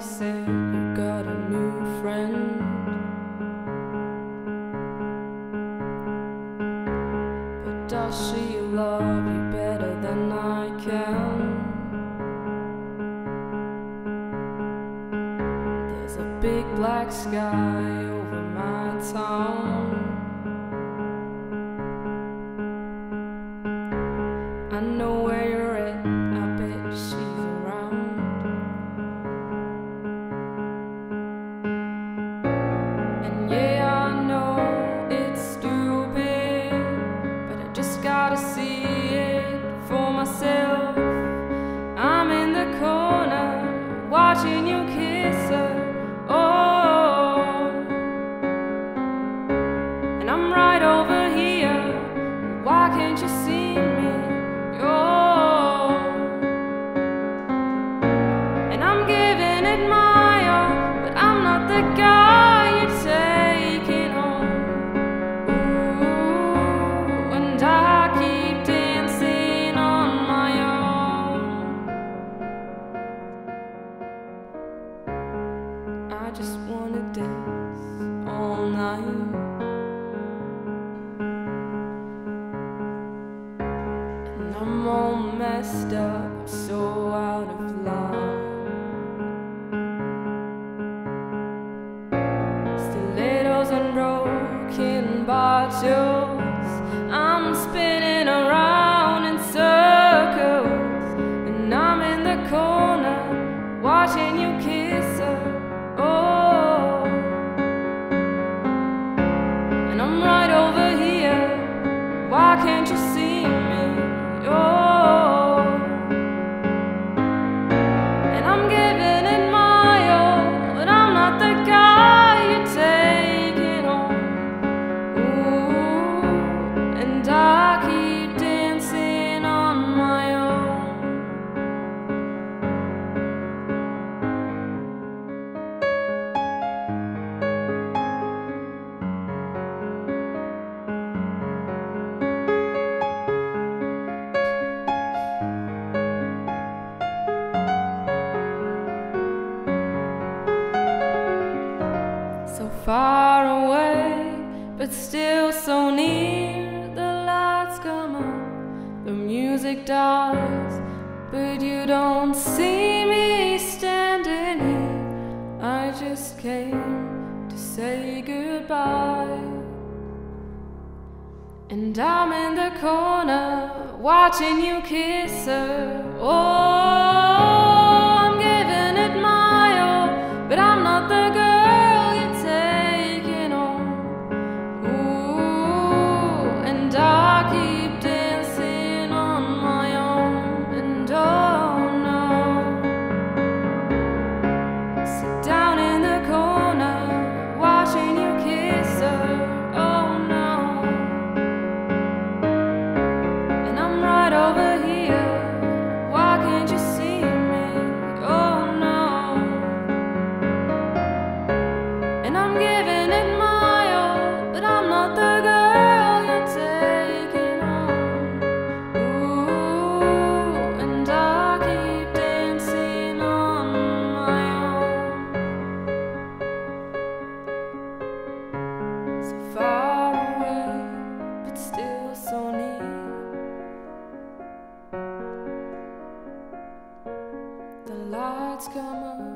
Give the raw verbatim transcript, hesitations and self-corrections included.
said you got a new friend, but does she love you better than I can? There's a big black sky over my town. I know where you're at, I bet she's around. And yeah, I know it's stupid, but I just gotta see it for myself. I'm in the corner, watching you kiss her, oh, and I'm right over here, why can't you see me? Oh, and I'm giving it my all, but I'm not the guy you're taking home. Ooh, and I keep dancing on my own. I just wanna dance all night. I'm all messed up, I'm so out of line. Stilettos and broken bottles, I'm spinning around in circles, and I'm in the corner, watching you kiss her, oh, and I'm right over here, why can't you see me? Oh, and I'm giving it my all, but I'm not the guy you're taking home. Ooh, and I keep dancing on my own. So far away, but still so near. The lights come on, the music dies, but you don't see me standing here. I just came to say goodbye, and I'm in the corner, watching you kiss her. Oh, I'm giving it my all, but I'm not the girl and I keep dancing on my own. And oh no, sit down in the corner, watching you kiss her, oh no, and I'm right over here, why can't you see me? Oh no, and I'm giving it my all, but I'm not the girl taking home. Ooh, and I keep dancing on my own. So far away, but still so near. The lights come on,